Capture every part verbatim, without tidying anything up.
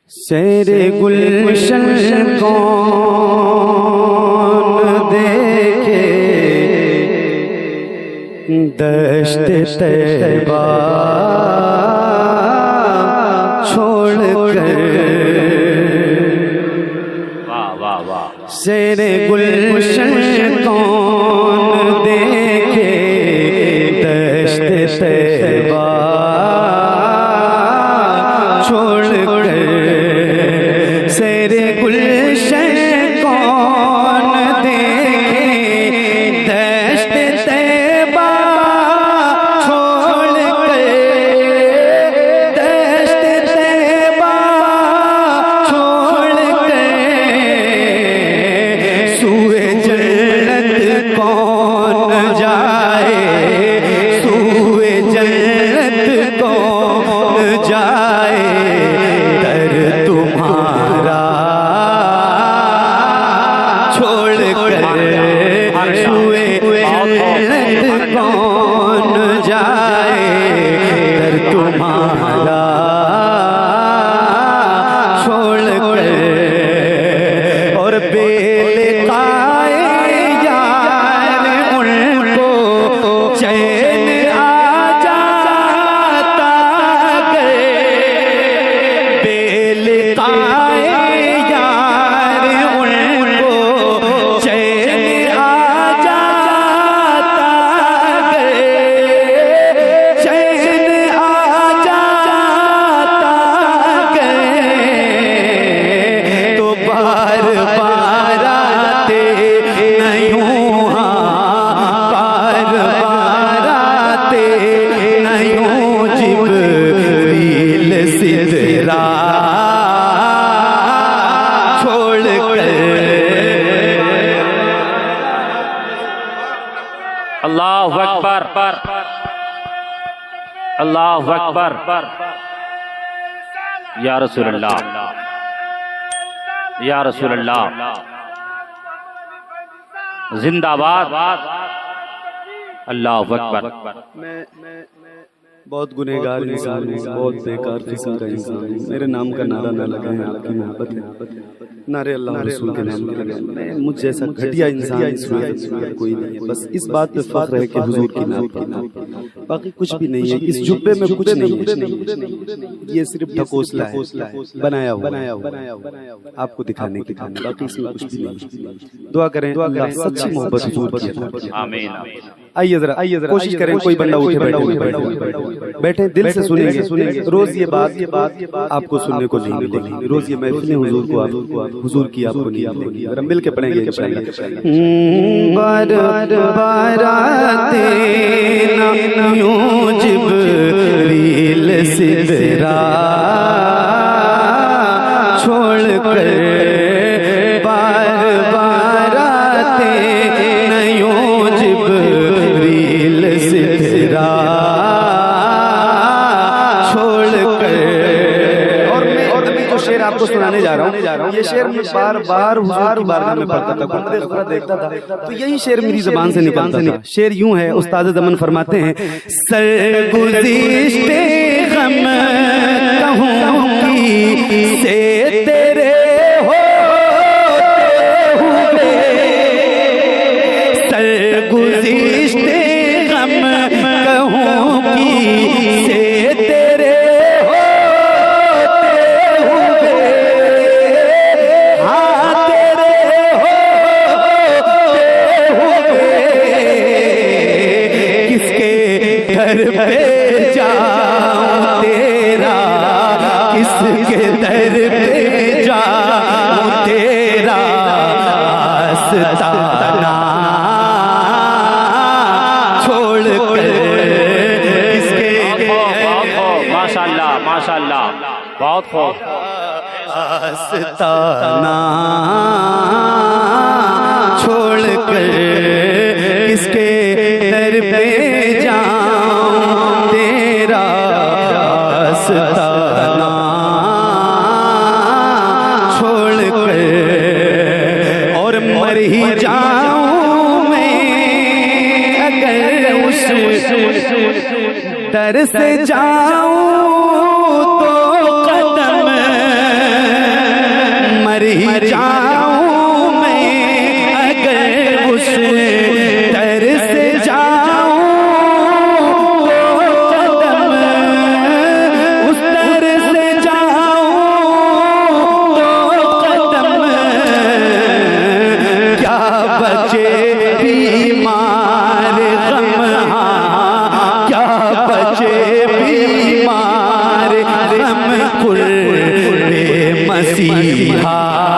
शेरे गुलशन कौन देखे दश्त तैबा छोड़ कर। वाह वाह वाह। शेरे गुलशन कौन देखे दश्त तैबा छोड़ कर। शेरे गुलशन कौन देखे दश्त तैबा छोड़ कर। दश्त तैबा छोड़ कर। सूए जन्नत कौन जाए। सूए जन्नत कौन जाए। दर तुम्हारा छोड़ कर। सूए जन्नत कौन जाए। दर तुम्हारा छोड़ कर। और बेल खाए यार उनको चैन आ जाता गए। बेल खाए यार उनको चैन आ जाता गए। चैन आ जाता गए। तो बार बार आते नहीं बार बार आते नहीं जिब्रील सिदरा छोड़ कर। अल्लाहु अकबर, अल्लाहु अकबर। या रसूल अल्लाह, या रसूल अल्लाह, जिंदाबाद। अल्लाहु अकबर। मैं बहुत गुनहगार इंसान हूँ, बहुत बेकार किस्म का इंसान हूँ। मेरे नाम का नारा न लगाएं, आपकी मोहब्बत है। नारे अल्लाह रसूल के नाम के लगाएं। मैं मुझ जैसा घटिया इंसान इस दुनिया कोई नहीं है। बस इस बात पे फख्र है कि हुजूर की नाम की नाम, बाकी कुछ भी नहीं है। इस जुब्बे में कुछ नहीं है। ये सिर्फ ढकोसला है, बनाया हुआ आपको दिखाने के लिए। बाकी इसमें कुछ भी नहीं है। दुआ करें अल्लाह सच्ची मोहब्बत हुजूर की अता करे। आमीन। आइए जरा आइए जरा कोशिश करें कोई बंदा उठे बैठे बैठे दिल से सुनेंगे सुनेंगे। रोज ये बात ये बात आपको सुनने को नहीं मिलेगी। रोज ये महफिलें हुजूर को आपको हुजूर की आपको नहीं मिलेगी। जरा मिल के पढ़ेंगे इंशाअल्लाह। बार बार आते ना यूं जिब्रील सिदरा छोड़ कर। बार बार आते ना यूं जिब्रील सिदरा छोड़ कर। और मैं और अभी जो शेर आपको सुनाने जा रहा हूँ ये शेर मैं बार बार बार बार में पढ़ता था, गुंबद खुदा देखता था तो यही शेर मेरी जुबान से निकलता था। शेर यूं है, उस्ताद ज़मन फरमाते हैं, सरगुज़िश्ते गम कहूँ की से तेरे होते हुए। सरगुज़िश्ते गम कहूँ की से तेरे होते हुए। हाँ तेरे होते हुए। किसके घर पे जाऊं तेरा, किसके दर पे जाऊं तेरा आस्ताना छोड़ कर। किसके माशाल्लाह माशाल्लाह, बहुत खूब। आस्ताना छोड़ कर। किसके दर पे जाऊं तेरा आस्ताना छोड़ कर। और मर ही जाऊं मैं अगर उस दर से जाऊं तो कदम कुर्बे मसीहा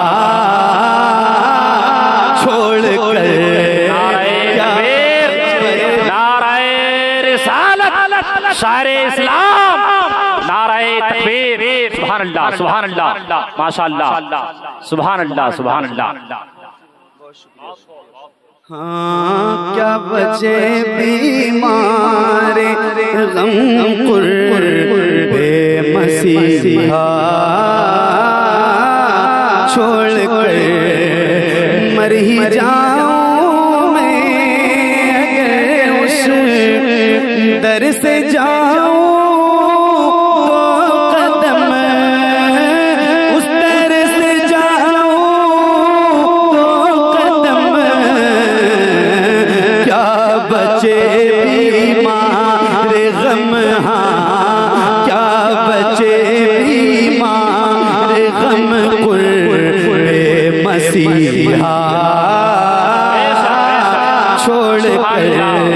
छोड़ कर शायर इस्लाम, नाराए तकबीर, सुभान अल्लाह, सुभान अल्लाह, माशाअल्लाह, सुभान अल्लाह, सुभान अल्लाह। हाँ क्या बचे बीमारे गम कुर्बे मसीहा छोड़ कर मर ही जाऊं मैं अगर उस दर से जाऊं तो कदम उस दर से जाऊं तो कदम क्या बचे बीमार गम हाँ क्या बचे बीमार गम कुर्बे मसीहा छोड़ कर